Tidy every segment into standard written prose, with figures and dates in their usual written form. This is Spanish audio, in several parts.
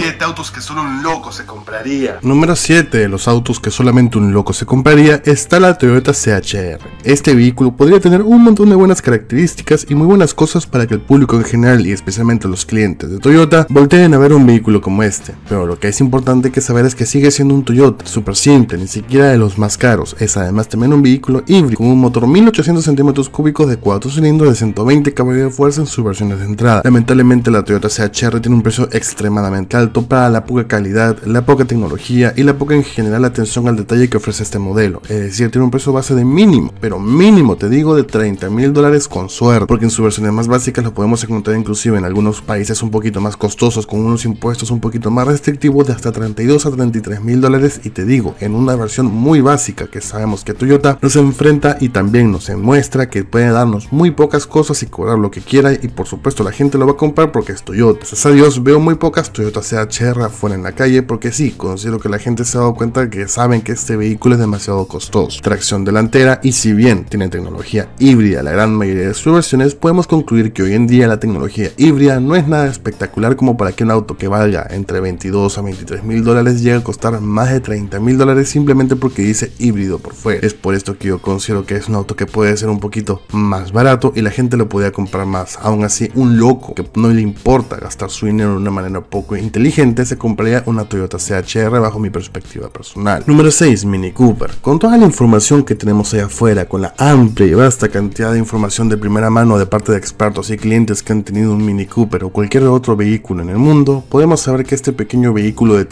7 autos que solo un loco se compraría. Número 7 de los autos que solamente un loco se compraría está la Toyota CHR. Este vehículo podría tener un montón de buenas características y muy buenas cosas para que el público en general y especialmente los clientes de Toyota volteen a ver un vehículo como este, pero lo que es importante que saber es que sigue siendo un Toyota súper simple, ni siquiera de los más caros. Es además también un vehículo híbrido con un motor 1800 centímetros cúbicos de 4 cilindros de 120 caballos de fuerza en sus versiones de entrada. Lamentablemente la Toyota CHR tiene un precio extremadamente alto para la poca calidad, la poca tecnología y la poca en general atención al detalle que ofrece este modelo. Es decir, tiene un precio base de mínimo, pero mínimo te digo, de $30.000 con suerte, porque en sus versiones más básicas lo podemos encontrar inclusive en algunos países un poquito más costosos con unos impuestos un poquito más restrictivos de hasta $32.000 a $33.000, y te digo, en una versión muy básica que sabemos que Toyota nos enfrenta y también nos muestra que puede darnos muy pocas cosas y cobrar lo que quiera, y por supuesto la gente lo va a comprar porque es Toyota. Gracias a Dios veo muy pocas Toyota CHR afuera en la calle, porque sí, considero que la gente se ha dado cuenta que saben que este vehículo es demasiado costoso. Tracción delantera, y si bien tiene tecnología híbrida la gran mayoría de sus versiones, podemos concluir que hoy en día la tecnología híbrida no es nada espectacular como para que un auto que valga entre $22.000 a $23.000 llegue a costar más de $30.000 simplemente porque dice híbrido por fuera. Es por esto que yo considero que es un auto que puede ser un poquito más barato y la gente lo podría comprar más. Aún así, un loco que no le importa gastar su dinero de una manera poco inteligente se compraría una Toyota CHR bajo mi perspectiva personal. Número 6. Mini Cooper. Con toda la información que tenemos allá afuera, con la amplia y vasta cantidad de información de primera mano de parte de expertos y clientes que han tenido un Mini Cooper o cualquier otro vehículo en el mundo, podemos saber que este pequeño vehículo de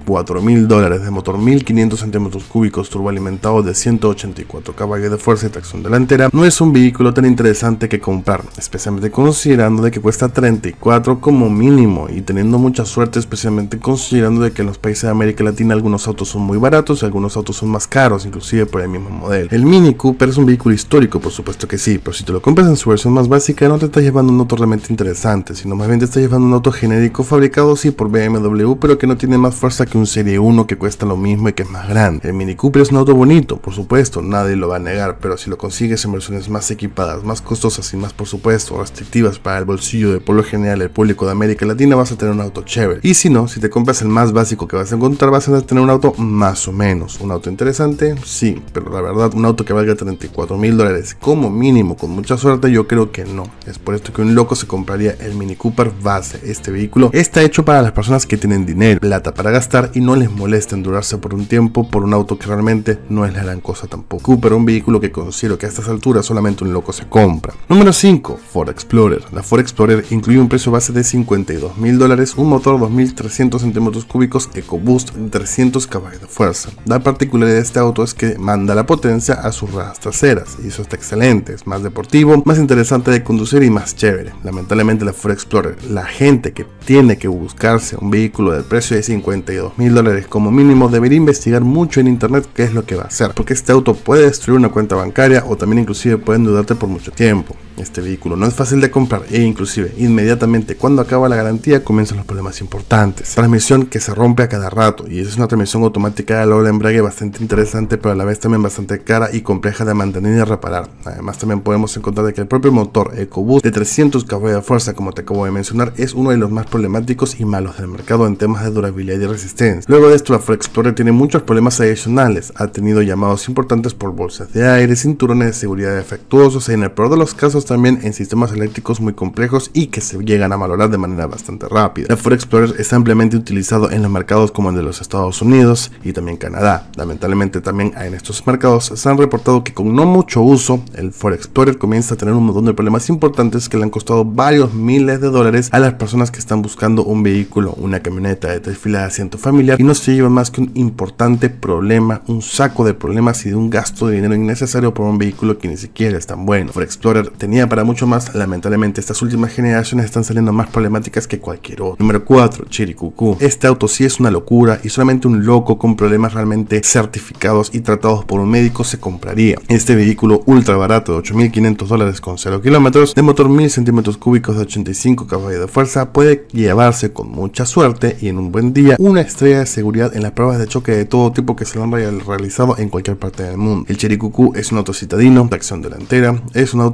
$34.000 de motor 1500 centímetros cúbicos turboalimentado de 184 caballos de fuerza y tracción delantera no es un vehículo tan interesante que comprar, especialmente considerando de que cuesta 34 como mínimo y teniendo mucha suerte, especialmente considerando de que en los países de América Latina algunos autos son muy baratos y algunos autos son más caros, inclusive por el mismo modelo. El Mini Cooper es un vehículo histórico, por supuesto que sí, pero si te lo compras en su versión más básica no te estás llevando un auto realmente interesante, sino más bien te estás llevando un auto genérico fabricado sí por BMW, pero que no tiene más fuerza que un Serie 1 que cuesta lo mismo y que es más grande. El Mini Cooper es un auto bonito, por supuesto, nadie lo va a negar, pero si lo consigues en versiones más equipadas, más costosas y más, por supuesto, restrictivas para el bolsillo de por lo general el público de América Latina, vas a tener un auto chévere. Y si no, si te compras el más básico que vas a encontrar, vas a tener un auto más o menos. Un auto interesante, sí, pero la verdad, un auto que valga $34.000 como mínimo, con mucha suerte, yo creo que no. Es por esto que un loco se compraría el Mini Cooper base. Este vehículo está hecho para las personas que tienen dinero, plata para gastar y no les molesta endurarse por un tiempo por un auto que realmente no es la gran cosa tampoco. Cooper, un vehículo que considero que a estas alturas solamente un loco se compra. Número 5. Ford Explorer. La Ford Explorer incluye un precio base de $52.000, un motor 2300 centímetros cúbicos EcoBoost de 300 caballos de fuerza. La particularidad de este auto es que manda la potencia a sus ruedas traseras y eso está excelente, es más deportivo, más interesante de conducir y más chévere. Lamentablemente la Ford Explorer, la gente que tiene que buscarse un vehículo del precio de $52.000 como mínimo debería investigar mucho en internet qué es lo que va a hacer, porque este auto puede destruir una cuenta bancaria o también inclusive puede endeudarte por mucho tiempo. Este vehículo no es fácil de comprar e inclusive inmediatamente cuando acaba la garantía comienzan los problemas importantes. Transmisión que se rompe a cada rato y es una transmisión automática de doble embrague bastante interesante, pero a la vez también bastante cara y compleja de mantener y reparar. Además también podemos encontrar que el propio motor EcoBoost de 300 caballos de fuerza, como te acabo de mencionar, es uno de los más problemáticos y malos del mercado en temas de durabilidad y resistencia. Luego de esto, la Ford Explorer tiene muchos problemas adicionales. Ha tenido llamados importantes por bolsas de aire, cinturones de seguridad defectuosos y en el peor de los casos también en sistemas eléctricos muy complejos y que se llegan a valorar de manera bastante rápida. La Ford Explorer es ampliamente utilizado en los mercados como el de los Estados Unidos y también Canadá. Lamentablemente también en estos mercados se han reportado que con no mucho uso el Ford Explorer comienza a tener un montón de problemas importantes que le han costado varios miles de dólares a las personas que están buscando un vehículo, una camioneta de 3 filas de asiento familiar, y no se lleva más que un importante problema, un saco de problemas y de un gasto de dinero innecesario por un vehículo que ni siquiera es tan bueno. Ford Explorer tenía para mucho más. Lamentablemente estas últimas generaciones están saliendo más problemáticas que cualquier otro. Número 4. Chery Cuckoo. Este auto sí es una locura y solamente un loco con problemas realmente certificados y tratados por un médico se compraría. Este vehículo ultra barato de $8.500 con 0 kilómetros, de motor 1000 centímetros cúbicos de 85 caballos de fuerza, puede llevarse con mucha suerte y en un buen día una estrella de seguridad en las pruebas de choque de todo tipo que se lo han realizado en cualquier parte del mundo. El Chery Cuckoo es un auto citadino, tracción delantera, es un auto no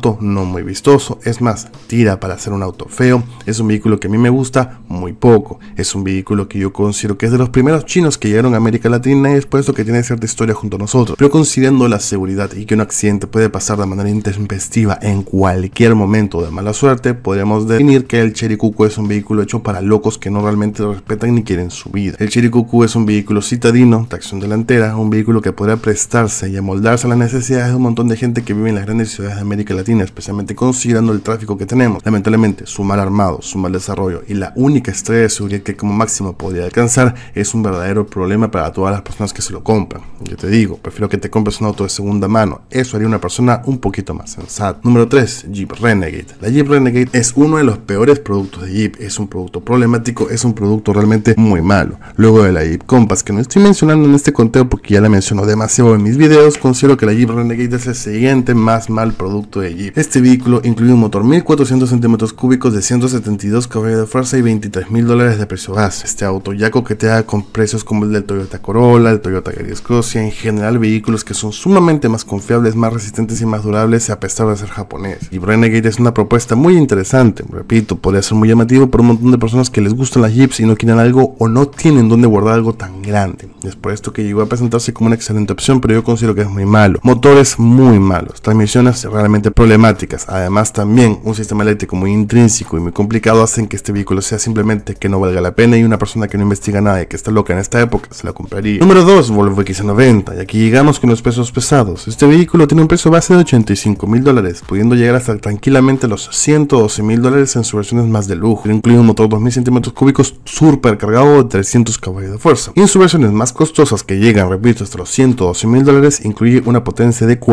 muy vistoso, es más, tira para hacer un auto feo, es un vehículo que a mí me gusta muy poco, es un vehículo que yo considero que es de los primeros chinos que llegaron a América Latina y es por eso que tiene cierta historia junto a nosotros, pero considerando la seguridad y que un accidente puede pasar de manera intempestiva en cualquier momento de mala suerte, podríamos definir que el Chery Cuckoo es un vehículo hecho para locos que no realmente lo respetan ni quieren su vida. El Chery Cuckoo es un vehículo citadino, tracción delantera, un vehículo que podrá prestarse y amoldarse a las necesidades de un montón de gente que vive en las grandes ciudades de América Latina, especialmente considerando el tráfico que tenemos. Lamentablemente, su mal armado, su mal desarrollo y la única estrella de seguridad que como máximo podría alcanzar es un verdadero problema para todas las personas que se lo compran. Yo te digo, prefiero que te compres un auto de segunda mano, eso haría una persona un poquito más sensata. Número 3, Jeep Renegade. La Jeep Renegade es uno de los peores productos de Jeep, es un producto problemático, es un producto realmente muy malo. Luego de la Jeep Compass, que no estoy mencionando en este conteo porque ya la menciono demasiado en mis videos, considero que la Jeep Renegade es el siguiente más mal producto de Jeep. Este vehículo incluye un motor 1400 centímetros cúbicos de 172 caballos de fuerza y $23,000 de precio base. Este auto ya coquetea con precios como el del Toyota Corolla, el Toyota Yaris Cross y en general vehículos que son sumamente más confiables, más resistentes y más durables a pesar de ser japonés. Jeep Renegade es una propuesta muy interesante, repito, podría ser muy llamativo para un montón de personas que les gustan las Jeeps y no quieren algo o no tienen donde guardar algo tan grande. Es por esto que llegó a presentarse como una excelente opción, pero yo considero que es muy malo. Motores muy malos, transmisiones realmente problemáticas, además también un sistema eléctrico muy intrínseco y muy complicado hacen que este vehículo sea simplemente que no valga la pena y una persona que no investiga nada y que está loca en esta época se la compraría. Número 2, Volvo XC90, y aquí llegamos con los pesos pesados. Este vehículo tiene un precio base de $85,000, pudiendo llegar hasta tranquilamente los $112,000 en sus versiones más de lujo. Incluye un motor 2000 centímetros cúbicos super cargado de 300 caballos de fuerza. Y en sus versiones más costosas que llegan, repito, hasta los $112,000, incluye una potencia de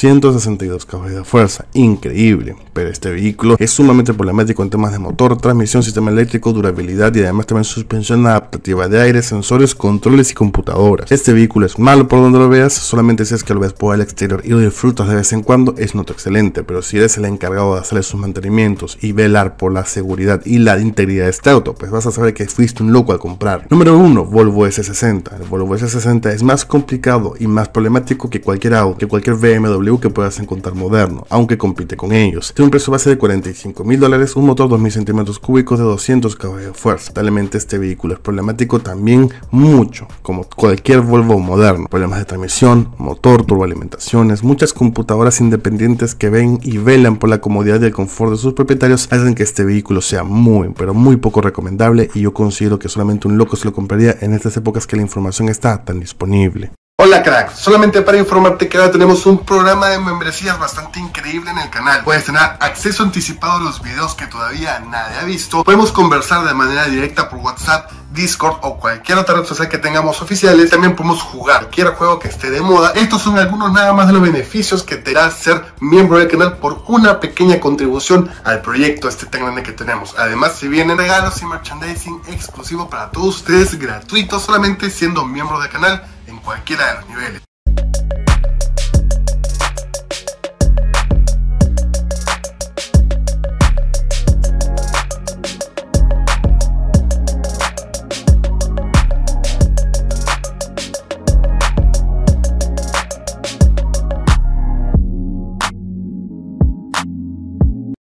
462 caballos de fuerza. Increíble, pero este vehículo es sumamente problemático en temas de motor, transmisión, sistema eléctrico, durabilidad y además también suspensión adaptativa de aire, sensores, controles y computadoras. Este vehículo es malo por donde lo veas, solamente si es que lo ves por el exterior y lo disfrutas de vez en cuando, es noto excelente, pero si eres el encargado de hacerle sus mantenimientos y velar por la seguridad y la integridad de este auto, pues vas a saber que fuiste un loco al comprar. Número 1, Volvo S60. El Volvo S60 es más complicado y más problemático que cualquier auto, que cualquier BMW que puedas encontrar moderno, aunque compite con ellos. Tiene un precio base de $45,000, un motor 2000 centímetros cúbicos de 200 caballos de fuerza. Totalmente este vehículo es problemático también mucho, como cualquier Volvo moderno. Problemas de transmisión, motor, turboalimentaciones, muchas computadoras independientes que ven y velan por la comodidad y el confort de sus propietarios hacen que este vehículo sea muy, pero muy poco recomendable y yo considero que solamente un loco se lo compraría en estas épocas que la información está tan disponible. Hola crack, solamente para informarte que ahora tenemos un programa de membresías bastante increíble en el canal. Puedes tener acceso anticipado a los videos que todavía nadie ha visto. Podemos conversar de manera directa por WhatsApp, Discord o cualquier otra red social que tengamos oficiales. También podemos jugar cualquier juego que esté de moda. Estos son algunos nada más de los beneficios que te da ser miembro del canal por una pequeña contribución al proyecto tan grande que tenemos. Además, si vienen regalos y merchandising exclusivo para todos ustedes, gratuito, solamente siendo miembro del canal en cualquiera de los niveles.